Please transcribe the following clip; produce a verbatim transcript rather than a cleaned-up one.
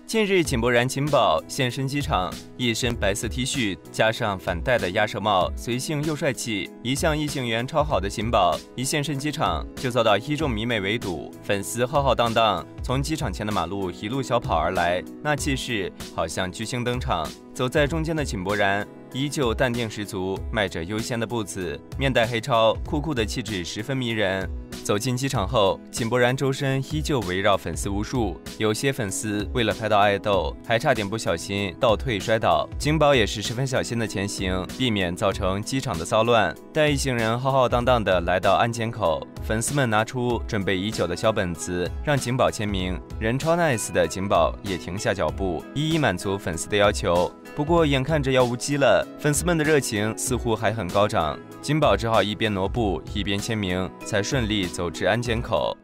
近日，井柏然景宝现身机场，一身白色 T 恤加上反戴的鸭舌帽，随性又帅气。一向异性缘超好的景宝，一现身机场就遭到一众迷妹围堵，粉丝浩浩荡荡从机场前的马路一路小跑而来，那气势好像巨星登场。走在中间的井柏然依旧淡定十足，迈着悠闲的步子，面带黑超，酷酷的气质十分迷人。走进机场后，井柏然周身依旧围绕粉丝无数，有些粉丝为了拍到爱豆，还差点不小心倒退摔倒。景宝也是十分小心的前行，避免造成机场的骚乱。待一行人浩浩荡荡地来到安检口，粉丝们拿出准备已久的小本子，让景宝签名。人超 nice 的景宝也停下脚步，一一满足粉丝的要求。不过眼看着要无期了，粉丝们的热情似乎还很高涨，景宝只好一边挪步一边签名，才顺利走至安检口。